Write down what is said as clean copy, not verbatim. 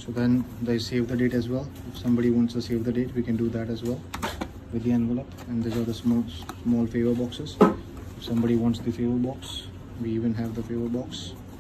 So then they save the date as well. If somebody wants to save the date, we can do that as well with the envelope. And these are the small favor boxes. If somebody wants the favor box, we even have the favor box.